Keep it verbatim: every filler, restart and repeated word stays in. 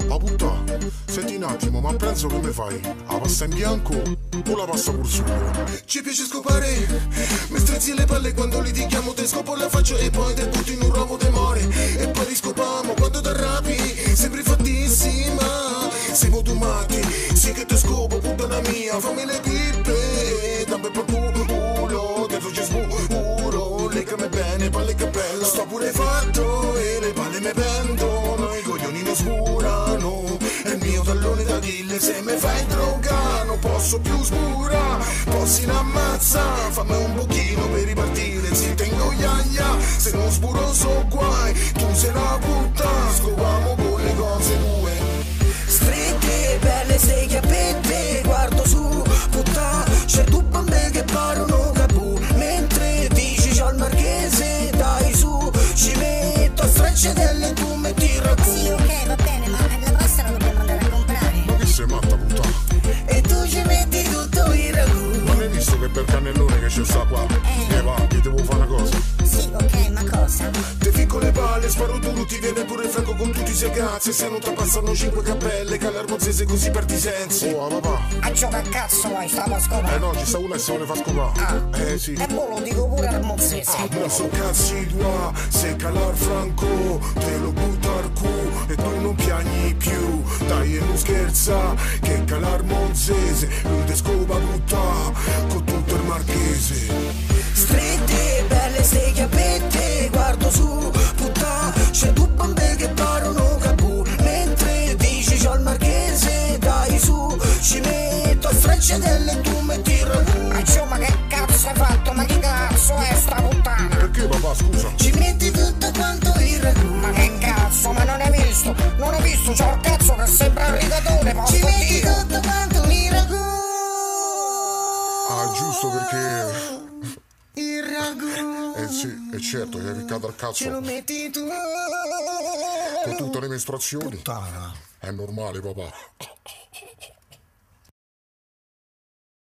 Ah puttà, senti un attimo, ma penso che mi fai? La pasta in bianco o la pasta col sugo? Ci piace scopare, mi strizzi le palle quando li chiamo, te scopo la faccio e poi te butti in un rovo d'amore. E poi riscopiamo quando ti arrabbi, sempre fattissima. Siamo domati, sì che te scopo, puttana mia, fammi le pippe, dammi per culo, dentro ci sburo, legami bene, palle capella, sto pure fatto e le palle me pendono, i coglioni non sburano, è il mio tallone d'Achille, se me fai droga non posso più sbura, posso in ammazza, fammi un pochino per ripartire, si tengo iaia, se non sburo so guai, tu sei la puttana, scopiamo con le cose tue. Strette, belle sei chiappette, guardo su, puttana, c'è tu bambè che parono capù, mentre dici c'ho il marchese, dai su, ci metto a strecciatelle, tu metti il ragù. Sì, ok, va bene, ma la pasta la dobbiamo andare a comprare. Ma che sei matta puttana? E tu ci metti tutto il ragù. Non hai visto che per cannellone che c'è sta qua? Eh. E va, che devo fare una cosa? Sì, ok, ma cosa? Te ficco le palle, sparo tu, ti viene pure il franco con tutti i sei cazzi, se non ti passano cinque cappelle, calarmozzese così perdi i sensi. Oh, papà. A giocare a cazzo vuoi, stavo a scopare. Eh no, ci sta una e se vuole far scopare. Ah. Eh sì. E boh, lo dico pure al mozzese. Ah, non so cazzi tua, se calar franco, te lo butta al cu e tu non piagni più. Dai e non scherza, che calar monzese, lui te scopa butta, con tutto il marchese. Strette, belle ste chiappette, guardo su, puttana, c'è tu bambè che parono capù, mentre dici c'ho il marchese, dai su, ci metto a strecciatelle, tu metti il ragù. Ma ciò, ma che cazzo hai fatto? Ma che cazzo è sta puttana? Perché papà, scusa? Ci metti tutto quanto il ragù. Ma che cazzo, ma non hai visto? Non hai visto, c'ho il cazzo che sembra un rigatone, posso Ci metti dire. tutto quanto il ragù. Ah, giusto perché... Il ragù. Eh sì, è certo, gli hai piccato al Ce lo cazzo. metti tu. Con tutte le mestruazioni. Puttana. È normale, papà.